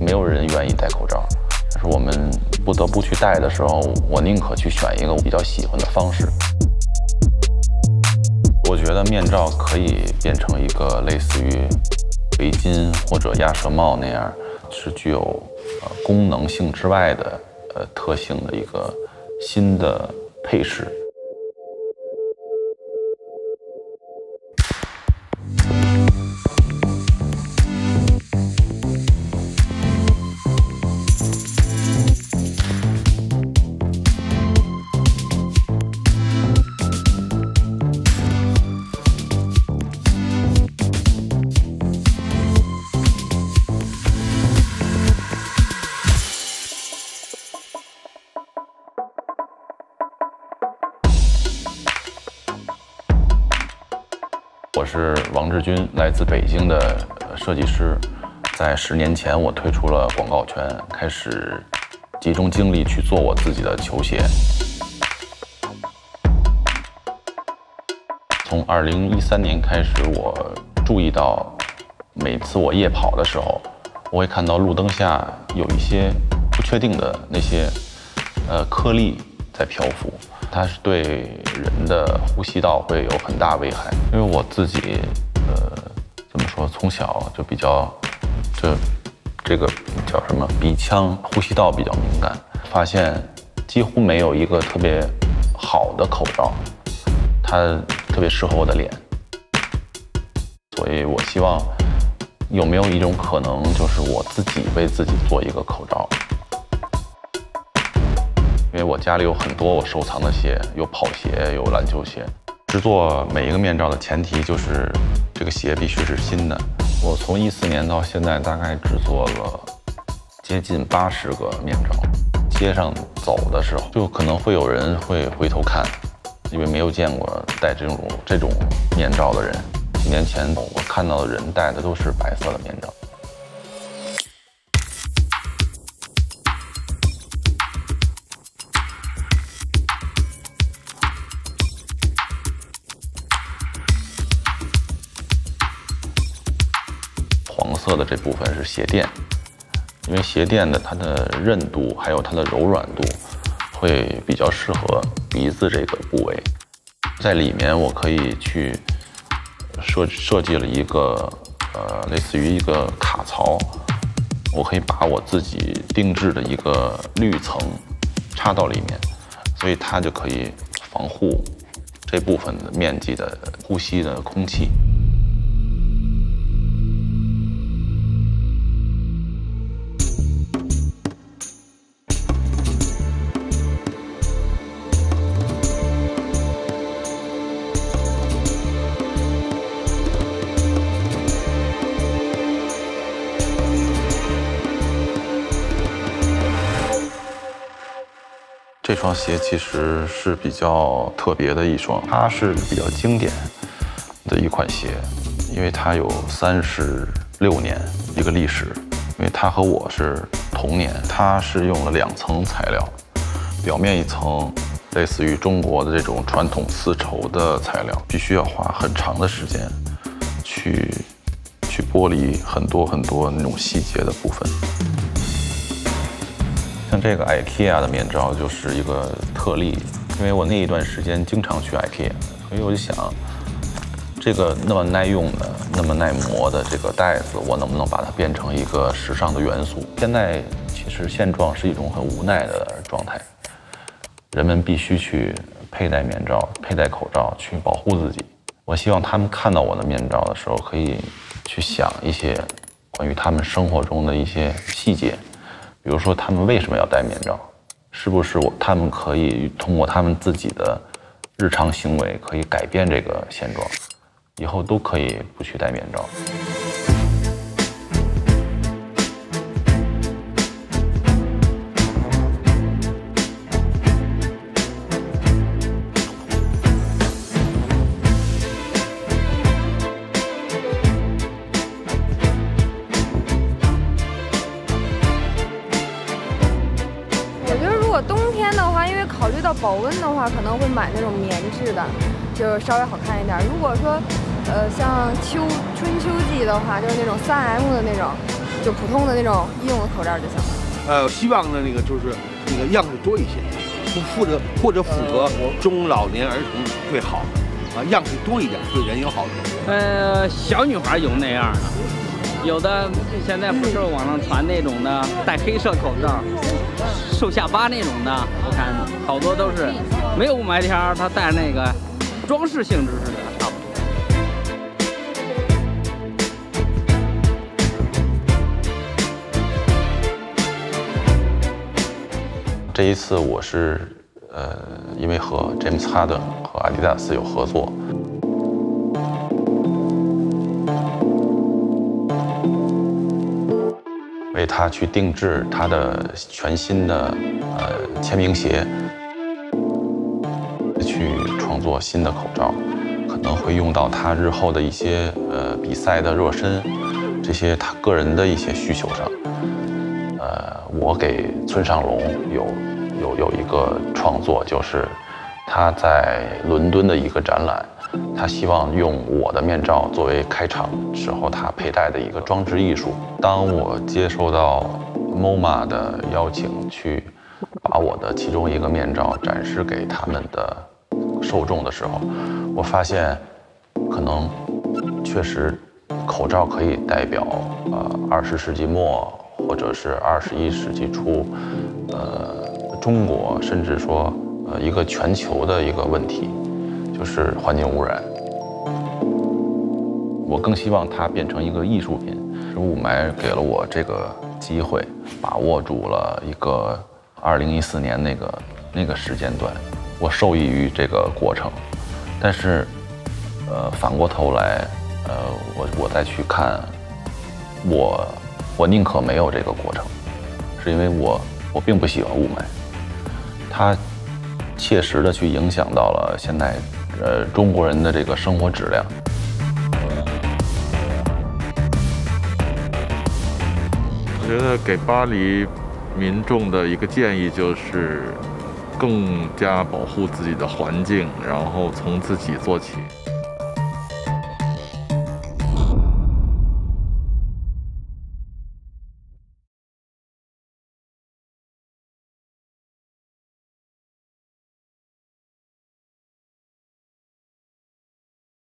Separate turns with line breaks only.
没有人愿意戴口罩，但是我们不得不去戴的时候，我宁可去选一个我比较喜欢的方式。我觉得面罩可以变成一个类似于围巾或者鸭舌帽那样，是具有功能性之外的特性的一个新的配饰。我是王志军，来自北京的设计师。在10年前，我退出了广告圈，开始集中精力去做我自己的球鞋。从2013年开始，我注意到每次我夜跑的时候，我会看到路灯下有一些不确定的那些颗粒在漂浮。它是对人的呼吸道会有很大危害，因为我自己，怎么说，从小就比较，这个叫什么，鼻腔呼吸道比较敏感，发现几乎没有一个特别好的口罩，它特别适合我的脸，所以我希望有没有一种可能，就是我自己为自己做一个口罩。因为我家里有很多我收藏的鞋，有跑鞋，有篮球鞋。制作每一个面罩的前提就是这个鞋必须是新的。我从14年到现在大概制作了接近80个面罩。街上走的时候，就可能会有人会回头看，因为没有见过戴这种面罩的人。几年前我看到的人戴的都是白色的面罩。黄色的这部分是鞋垫，因为鞋垫的它的韧度还有它的柔软度会比较适合鼻子这个部位。在里面我可以去设计了一个类似于一个卡槽，我可以把我自己定制的一个滤层插到里面，所以它就可以防护这部分的面积的呼吸的空气。这双鞋其实是比较特别的一双，它是比较经典的一款鞋，因为它有36年一个历史，因为它和我是同年。它是用了2层材料，表面一层类似于中国的这种传统丝绸的材料，必须要花很长的时间去剥离很多那种细节的部分。像这个 IKEA 的面罩就是一个特例，因为我那一段时间经常去 IKEA， 所以我就想，这个那么耐用的、那么耐磨的这个袋子，我能不能把它变成一个时尚的元素？现在其实现状是一种很无奈的状态，人们必须去佩戴面罩、佩戴口罩去保护自己。我希望他们看到我的面罩的时候，可以去想一些关于他们生活中的一些细节。比如说，他们为什么要戴面罩？是不是他们可以通过他们自己的日常行为，可以改变这个现状？以后都可以不去戴面罩。
冬天的话，因为考虑到保温的话，可能会买那种棉质的，就是稍微好看一点。如果说，像春秋季的话，就是那种3M 的那种， 就普通的那种医用的口罩就行。
希望呢那个就是那个样式多一些，或者符合中老年儿童最好啊，样式多一点，对人有好处。
小女孩有那样的，有的现在不是网上传那种的戴黑色口罩，瘦下巴那种的，我看好多都是没有雾霾天儿，他戴那个装饰性质似的，差不多。
这一次我是因为和 James Harden 和 Adidas 有合作，为他去定制他的全新的签名鞋，去创作新的口罩，可能会用到他日后的一些比赛的热身，这些他个人的一些需求上。我给村上隆有一个创作，就是他在伦敦的一个展览，他希望用我的面罩作为开场时候他佩戴的一个装置艺术。当我接收到 MoMA 的邀请，去把我的其中一个面罩展示给他们的受众的时候，我发现可能确实口罩可以代表20世纪末或者是21世纪初中国甚至说一个全球的一个问题，就是环境污染。我更希望它变成一个艺术品。雾霾给了我这个机会，把握住了一个2014年那个时间段，我受益于这个过程。但是反过头来我再去看，我宁可没有这个过程，是因为我并不喜欢雾霾，它切实的去影响到了现在中国人的这个生活质量。
我觉得给巴黎民众的一个建议就是更加保护自己的环境，然后从自己做起。